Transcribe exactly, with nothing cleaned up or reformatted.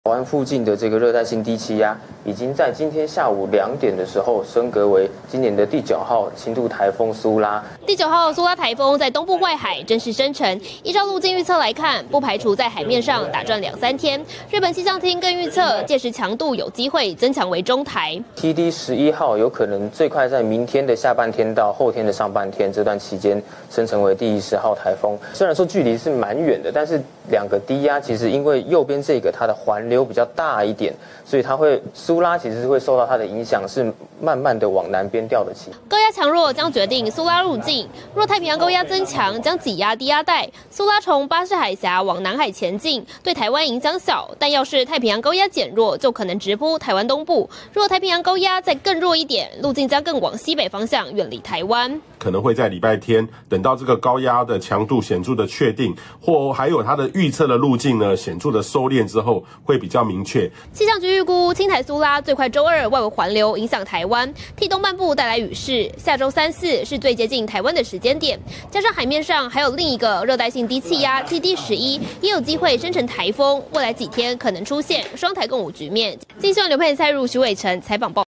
台湾附近的这个热带性低气压，已经在今天下午两点的时候升格为今年的第九号轻度台风苏拉。 第九号苏拉台风在东部外海正式生成，依照路径预测来看，不排除在海面上打转两三天。日本气象厅更预测，届时强度有机会增强为中台。 T D 十一号有可能最快在明天的下半天到后天的上半天这段期间生成为第十号台风。虽然说距离是蛮远的，但是两个低压其实因为右边这个它的环流比较大一点，所以它会苏拉其实会受到它的影响，是慢慢的往南边调的起。 高压强弱将决定苏拉路径。若太平洋高压增强，将挤压低压带，苏拉从巴士海峡往南海前进，对台湾影响小。但要是太平洋高压减弱，就可能直扑台湾东部。若太平洋高压再更弱一点，路径将更往西北方向远离台湾。 可能会在礼拜天，等到这个高压的强度显著的确定，或还有它的预测的路径呢显著的收敛之后，会比较明确。 气象局预估，轻台苏拉最快周二外围环流影响台湾，替东半部带来雨势。下周三四是最接近台湾的时间点，加上海面上还有另一个热带性低气压 T D 十一，也有机会生成台风。未来几天可能出现双台共舞局面。金新闻刘佩蔡入徐伟成采访报。